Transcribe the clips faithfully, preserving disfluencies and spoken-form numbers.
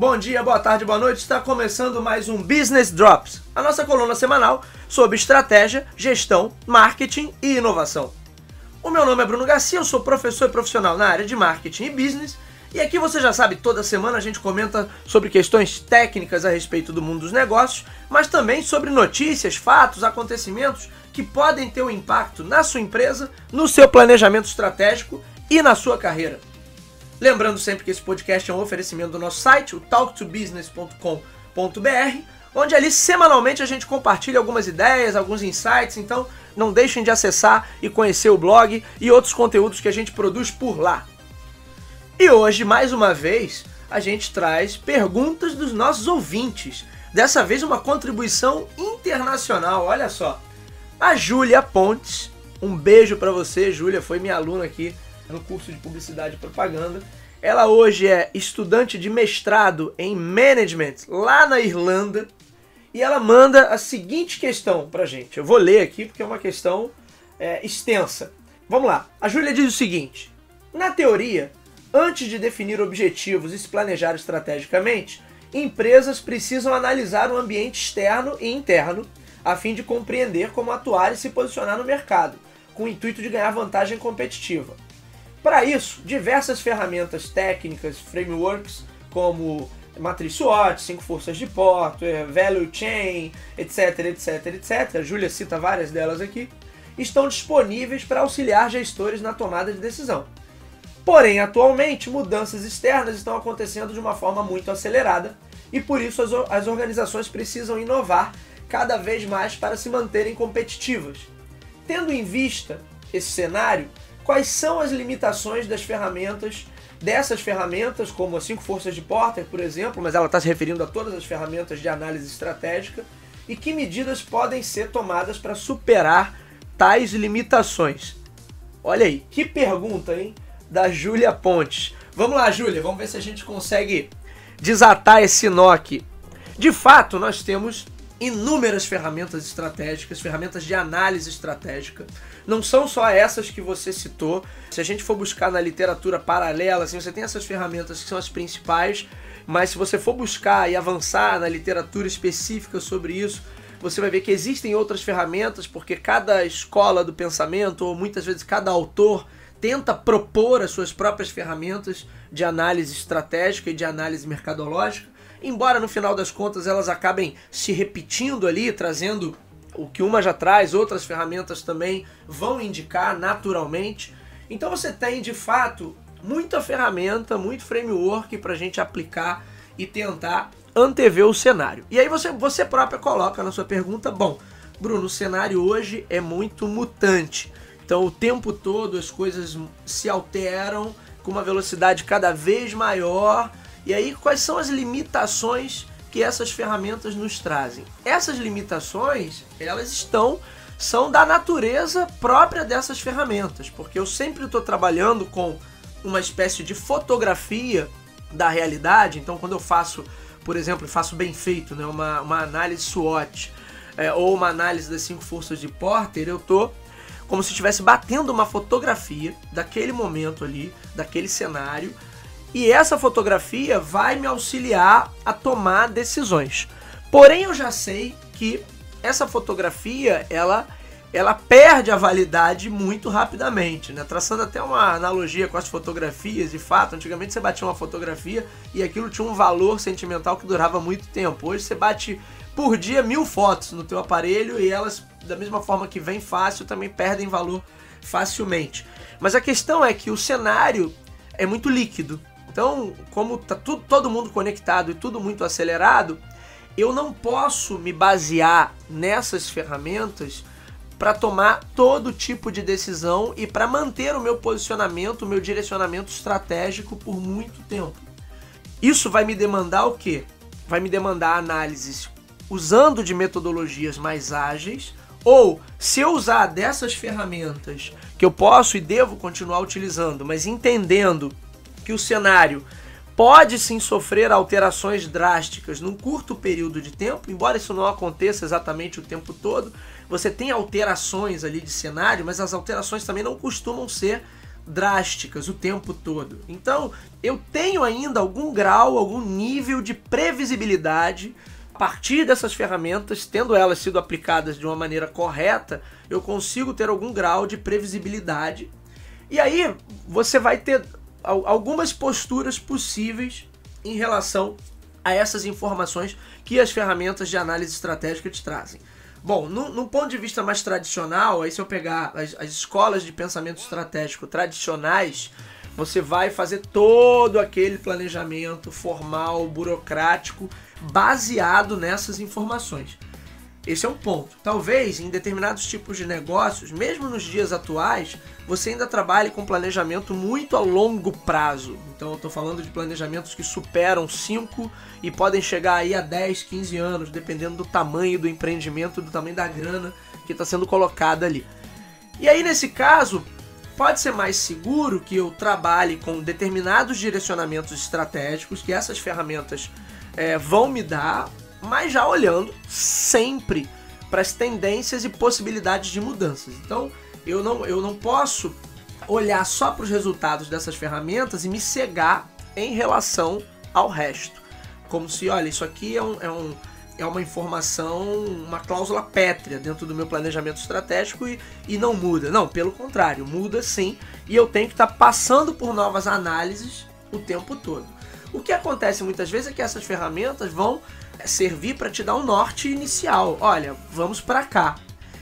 Bom dia, boa tarde, boa noite. Está começando mais um Business Drops, a nossa coluna semanal sobre estratégia, gestão, marketing e inovação. O meu nome é Bruno Garcia, eu sou professor e profissional na área de marketing e business, e aqui você já sabe, toda semana a gente comenta sobre questões técnicas a respeito do mundo dos negócios, mas também sobre notícias, fatos, acontecimentos que podem ter um impacto na sua empresa, no seu planejamento estratégico e na sua carreira. Lembrando sempre que esse podcast é um oferecimento do nosso site, o talk to business ponto com ponto b r, onde ali semanalmente a gente compartilha algumas ideias, alguns insights, então não deixem de acessar e conhecer o blog e outros conteúdos que a gente produz por lá. E hoje, mais uma vez, a gente traz perguntas dos nossos ouvintes. Dessa vez uma contribuição internacional, olha só. A Júlia Pontes, um beijo para você, Júlia, foi minha aluna aqui no curso de Publicidade e Propaganda. Ela hoje é estudante de mestrado em Management lá na Irlanda e ela manda a seguinte questão pra gente. Eu vou ler aqui porque é uma questão é, extensa. Vamos lá. A Júlia diz o seguinte: na teoria, antes de definir objetivos e se planejar estrategicamente, empresas precisam analisar o ambiente externo e interno a fim de compreender como atuar e se posicionar no mercado, com o intuito de ganhar vantagem competitiva. Para isso, diversas ferramentas técnicas, frameworks, como Matriz SWOT, cinco forças de Porter, Value Chain, etc, etc, etc, a Júlia cita várias delas aqui, estão disponíveis para auxiliar gestores na tomada de decisão. Porém, atualmente, mudanças externas estão acontecendo de uma forma muito acelerada e por isso as, as organizações precisam inovar cada vez mais para se manterem competitivas. Tendo em vista esse cenário, quais são as limitações das ferramentas, dessas ferramentas, como as cinco forças de Porter, por exemplo, mas ela está se referindo a todas as ferramentas de análise estratégica, e que medidas podem ser tomadas para superar tais limitações? Olha aí, que pergunta, hein? Da Júlia Pontes. Vamos lá, Júlia, vamos ver se a gente consegue desatar esse nó aqui. De fato, nós temos inúmeras ferramentas estratégicas, ferramentas de análise estratégica. Não são só essas que você citou. Se a gente for buscar na literatura paralela, assim, você tem essas ferramentas que são as principais, mas se você for buscar e avançar na literatura específica sobre isso, você vai ver que existem outras ferramentas, porque cada escola do pensamento, ou muitas vezes cada autor, tenta propor as suas próprias ferramentas de análise estratégica e de análise mercadológica, embora no final das contas elas acabem se repetindo ali, trazendo o que uma já traz, outras ferramentas também vão indicar naturalmente. Então você tem de fato muita ferramenta, muito framework para a gente aplicar e tentar antever o cenário. E aí você, você própria coloca na sua pergunta, bom, Bruno, o cenário hoje é muito mutante. Então o tempo todo as coisas se alteram com uma velocidade cada vez maior. E aí quais são as limitações que essas ferramentas nos trazem? Essas limitações, elas estão, são da natureza própria dessas ferramentas, porque eu sempre estou trabalhando com uma espécie de fotografia da realidade. Então quando eu faço, por exemplo, faço bem feito, né, uma, uma análise SWOT é, ou uma análise das cinco forças de Porter, eu estou como se estivesse batendo uma fotografia daquele momento ali, daquele cenário, e essa fotografia vai me auxiliar a tomar decisões. Porém, eu já sei que essa fotografia, ela, ela perde a validade muito rapidamente, né? Traçando até uma analogia com as fotografias, de fato, antigamente você batia uma fotografia e aquilo tinha um valor sentimental que durava muito tempo. Hoje você bate por dia mil fotos no teu aparelho e elas, da mesma forma que vem fácil, também perdem valor facilmente. Mas a questão é que o cenário é muito líquido. Então, como está tudo, todo mundo conectado e tudo muito acelerado, eu não posso me basear nessas ferramentas para tomar todo tipo de decisão e para manter o meu posicionamento, o meu direcionamento estratégico por muito tempo. Isso vai me demandar o quê? Vai me demandar análises usando de metodologias mais ágeis, ou se eu usar dessas ferramentas que eu posso e devo continuar utilizando, mas entendendo que o cenário pode sim sofrer alterações drásticas num curto período de tempo, embora isso não aconteça exatamente o tempo todo, você tem alterações ali de cenário, mas as alterações também não costumam ser drásticas o tempo todo. Então, eu tenho ainda algum grau, algum nível de previsibilidade. A partir dessas ferramentas, tendo elas sido aplicadas de uma maneira correta, eu consigo ter algum grau de previsibilidade. E aí, você vai ter algumas posturas possíveis em relação a essas informações que as ferramentas de análise estratégica te trazem. Bom, num, num ponto de vista mais tradicional, aí se eu pegar as, as escolas de pensamento estratégico tradicionais, você vai fazer todo aquele planejamento formal, burocrático, baseado nessas informações. Esse é um ponto. Talvez em determinados tipos de negócios, mesmo nos dias atuais, você ainda trabalhe com planejamento muito a longo prazo. Então eu estou falando de planejamentos que superam cinco e podem chegar aí a dez, quinze anos, dependendo do tamanho do empreendimento, do tamanho da grana que está sendo colocada ali. E aí nesse caso, pode ser mais seguro que eu trabalhe com determinados direcionamentos estratégicos que essas ferramentas é, vão me dar, mas já olhando sempre para as tendências e possibilidades de mudanças. Então, eu não, eu não posso olhar só para os resultados dessas ferramentas e me cegar em relação ao resto. Como se, olha, isso aqui é, um, é, um, é uma informação, uma cláusula pétrea dentro do meu planejamento estratégico e, e não muda. Não, pelo contrário, muda sim, e eu tenho que estar passando por novas análises o tempo todo. O que acontece muitas vezes é que essas ferramentas vão servir para te dar um norte inicial. Olha, vamos para cá.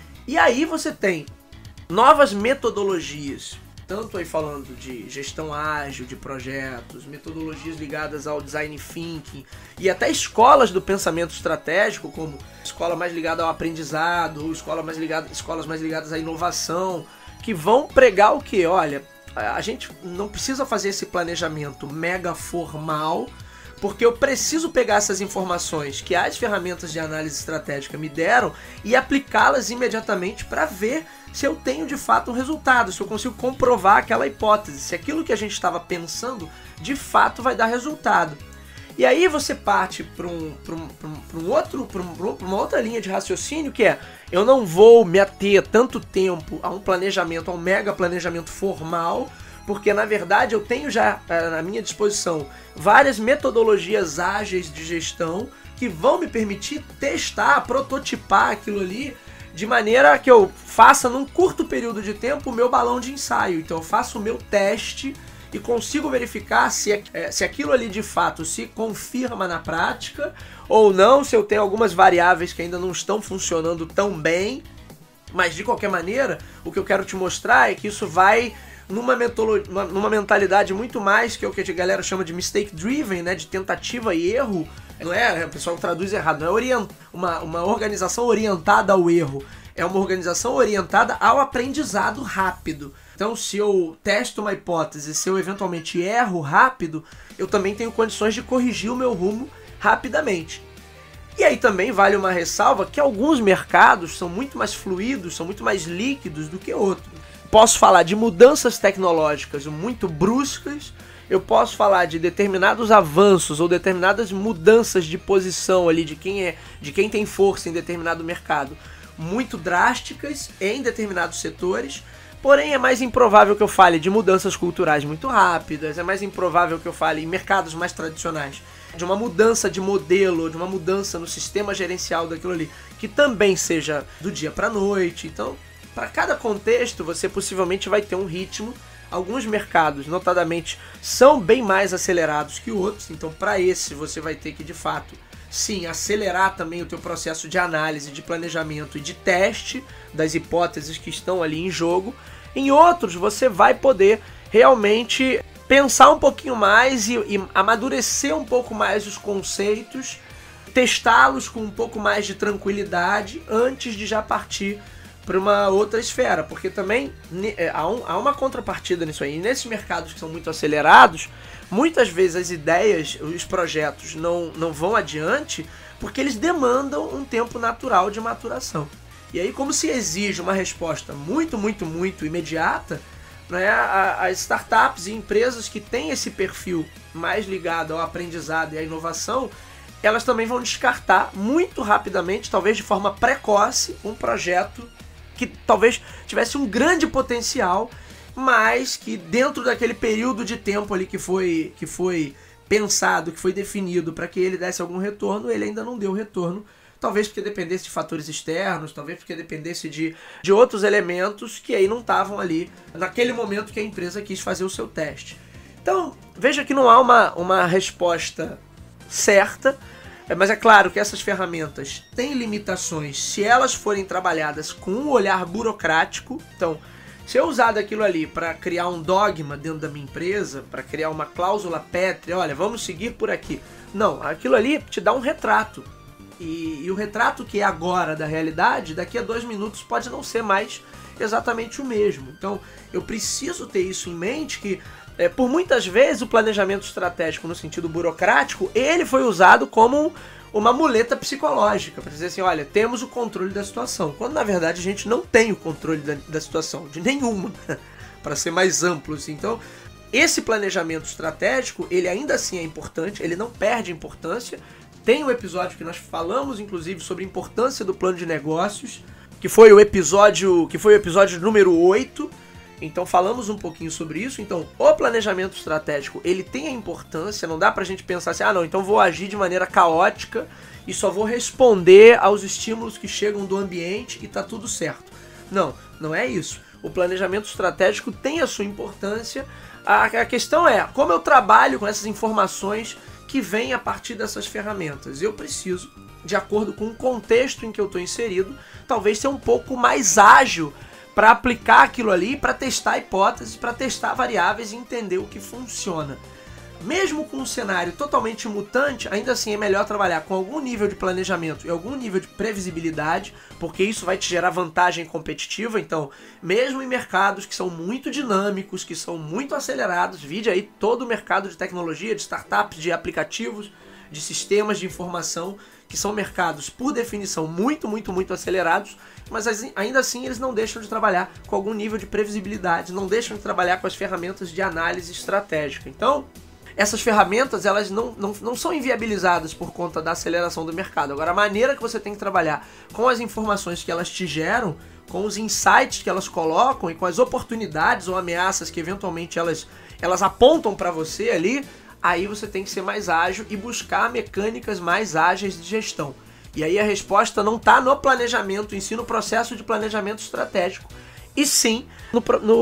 E aí você tem novas metodologias, tanto aí falando de gestão ágil de projetos, metodologias ligadas ao design thinking e até escolas do pensamento estratégico, como escola mais ligada ao aprendizado ou escola mais ligada, escolas mais ligadas à inovação, que vão pregar o que? Olha, a gente não precisa fazer esse planejamento mega formal, porque eu preciso pegar essas informações que as ferramentas de análise estratégica me deram e aplicá-las imediatamente para ver se eu tenho de fato um resultado, se eu consigo comprovar aquela hipótese, se aquilo que a gente estava pensando de fato vai dar resultado. E aí você parte para um, para um, para um, para um outro, para um, para uma outra linha de raciocínio, que é: eu não vou me ater tanto tempo a um planejamento, a um mega planejamento formal, porque na verdade eu tenho já à minha disposição várias metodologias ágeis de gestão que vão me permitir testar, prototipar aquilo ali de maneira que eu faça num curto período de tempo o meu balão de ensaio. Então eu faço o meu teste e consigo verificar se, é, se aquilo ali de fato se confirma na prática ou não, se eu tenho algumas variáveis que ainda não estão funcionando tão bem. Mas de qualquer maneira, o que eu quero te mostrar é que isso vai numa, numa, numa mentalidade muito mais que é o que a galera chama de mistake driven, né, de tentativa e erro. Não é, o pessoal traduz errado, não é orient, uma, uma organização orientada ao erro, é uma organização orientada ao aprendizado rápido. Então, se eu testo uma hipótese, se eu eventualmente erro rápido, eu também tenho condições de corrigir o meu rumo rapidamente. E aí também vale uma ressalva que alguns mercados são muito mais fluidos, são muito mais líquidos do que outros. Posso falar de mudanças tecnológicas muito bruscas, eu posso falar de determinados avanços ou determinadas mudanças de posição ali de quem é, de quem tem força em determinado mercado, muito drásticas em determinados setores. Porém, é mais improvável que eu fale de mudanças culturais muito rápidas, é mais improvável que eu fale em mercados mais tradicionais de uma mudança de modelo, de uma mudança no sistema gerencial daquilo ali, que também seja do dia para a noite. Então, para cada contexto, você possivelmente vai ter um ritmo. Alguns mercados, notadamente, são bem mais acelerados que outros, então para esse você vai ter que, de fato, sim, acelerar também o teu processo de análise, de planejamento e de teste das hipóteses que estão ali em jogo. Em outros, você vai poder realmente pensar um pouquinho mais e, e amadurecer um pouco mais os conceitos, testá-los com um pouco mais de tranquilidade antes de já partir para uma outra esfera, porque também há, um, há uma contrapartida nisso aí. E nesses mercados que são muito acelerados, muitas vezes as ideias, os projetos não, não vão adiante porque eles demandam um tempo natural de maturação. E aí, como se exige uma resposta muito, muito, muito imediata, né, as startups e empresas que têm esse perfil mais ligado ao aprendizado e à inovação, elas também vão descartar muito rapidamente, talvez de forma precoce, um projeto que talvez tivesse um grande potencial mas que dentro daquele período de tempo ali que foi, que foi pensado, que foi definido para que ele desse algum retorno, ele ainda não deu retorno. Talvez porque dependesse de fatores externos, talvez porque dependesse de, de outros elementos que aí não estavam ali naquele momento que a empresa quis fazer o seu teste. Então, veja que não há uma, uma resposta certa, mas é claro que essas ferramentas têm limitações se elas forem trabalhadas com um olhar burocrático. Então, se eu usar daquilo ali para criar um dogma dentro da minha empresa, para criar uma cláusula pétrea, olha, vamos seguir por aqui. Não, aquilo ali te dá um retrato. E, e o retrato que é agora da realidade, daqui a dois minutos pode não ser mais exatamente o mesmo. Então, eu preciso ter isso em mente, que é, por muitas vezes o planejamento estratégico no sentido burocrático, ele foi usado como uma muleta psicológica, para dizer assim, olha, temos o controle da situação, quando na verdade a gente não tem o controle da, da situação, de nenhuma, para ser mais amplo assim. Então, esse planejamento estratégico, ele ainda assim é importante, ele não perde importância. Tem um episódio que nós falamos, inclusive, sobre a importância do plano de negócios, que foi o episódio, que foi o episódio número oito. Então falamos um pouquinho sobre isso. Então, o planejamento estratégico, ele tem a importância, não dá pra gente pensar assim, ah não, então vou agir de maneira caótica e só vou responder aos estímulos que chegam do ambiente e tá tudo certo. Não, não é isso. O planejamento estratégico tem a sua importância. A, a questão é, como eu trabalho com essas informações que vem a partir dessas ferramentas? Eu preciso, de acordo com o contexto em que eu estou inserido, talvez ser um pouco mais ágil para aplicar aquilo ali, para testar hipóteses, para testar variáveis e entender o que funciona. Mesmo com um cenário totalmente mutante, ainda assim é melhor trabalhar com algum nível de planejamento e algum nível de previsibilidade, porque isso vai te gerar vantagem competitiva. Então, mesmo em mercados que são muito dinâmicos, que são muito acelerados, vide aí todo o mercado de tecnologia, de startups, de aplicativos, de sistemas de informação, que são mercados, por definição, muito, muito, muito acelerados, mas ainda assim eles não deixam de trabalhar com algum nível de previsibilidade, não deixam de trabalhar com as ferramentas de análise estratégica. Então, essas ferramentas, elas não, não, não são inviabilizadas por conta da aceleração do mercado. Agora, a maneira que você tem que trabalhar com as informações que elas te geram, com os insights que elas colocam e com as oportunidades ou ameaças que eventualmente elas, elas apontam para você ali, aí você tem que ser mais ágil e buscar mecânicas mais ágeis de gestão. E aí a resposta não está no planejamento em si, no processo de planejamento estratégico, e sim no,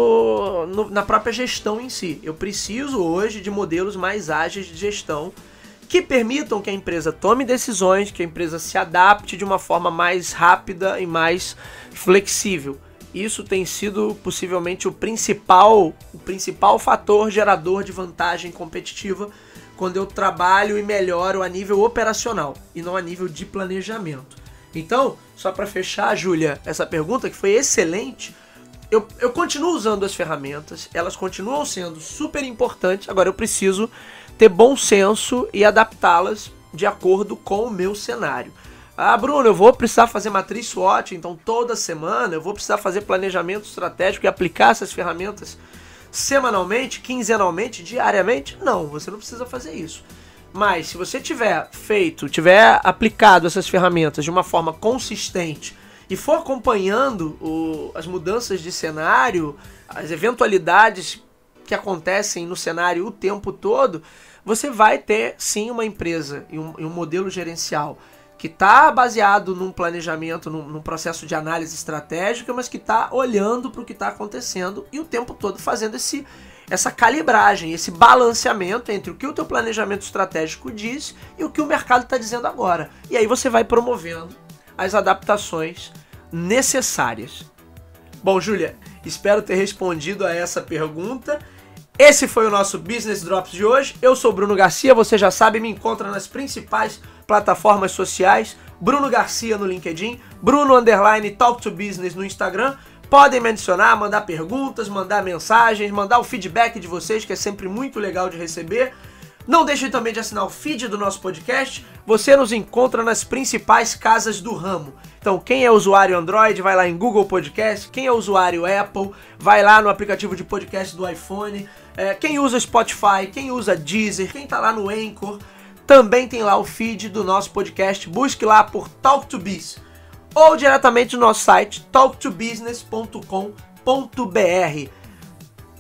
no, no, na própria gestão em si. Eu preciso hoje de modelos mais ágeis de gestão que permitam que a empresa tome decisões, que a empresa se adapte de uma forma mais rápida e mais flexível. Isso tem sido possivelmente o principal, o principal fator gerador de vantagem competitiva quando eu trabalho e melhoro a nível operacional e não a nível de planejamento. Então, só para fechar, Júlia, essa pergunta que foi excelente, eu, eu continuo usando as ferramentas, elas continuam sendo super importantes, agora eu preciso ter bom senso e adaptá-las de acordo com o meu cenário. Ah, Bruno, eu vou precisar fazer matriz SWOT, então toda semana eu vou precisar fazer planejamento estratégico e aplicar essas ferramentas semanalmente, quinzenalmente, diariamente? Não, você não precisa fazer isso. Mas se você tiver feito, tiver aplicado essas ferramentas de uma forma consistente e for acompanhando o, as mudanças de cenário, as eventualidades que acontecem no cenário o tempo todo, você vai ter sim uma empresa e um, e um modelo gerencial que está baseado num planejamento, num, num processo de análise estratégica, mas que está olhando para o que está acontecendo e o tempo todo fazendo esse, essa calibragem, esse balanceamento entre o que o teu planejamento estratégico diz e o que o mercado está dizendo agora. E aí você vai promovendo as adaptações necessárias. Bom, Júlia, espero ter respondido a essa pergunta. Esse foi o nosso Business Drops de hoje. Eu sou Bruno Garcia, você já sabe, me encontra nas principais plataformas sociais, Bruno Garcia no LinkedIn, Bruno underline Talk to Business no Instagram. Podem me adicionar, mandar perguntas, mandar mensagens, mandar o feedback de vocês, que é sempre muito legal de receber. Não deixem também de assinar o feed do nosso podcast. Você nos encontra nas principais casas do ramo. Então, quem é usuário Android, vai lá em Google Podcast. Quem é usuário Apple, vai lá no aplicativo de podcast do iPhone. É, quem usa Spotify, quem usa Deezer, quem tá lá no Anchor, também tem lá o feed do nosso podcast. Busque lá por Talk to Biz. Ou diretamente no nosso site, talk to business ponto com ponto b r.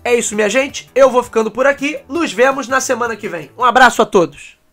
É isso, minha gente. Eu vou ficando por aqui. Nos vemos na semana que vem. Um abraço a todos.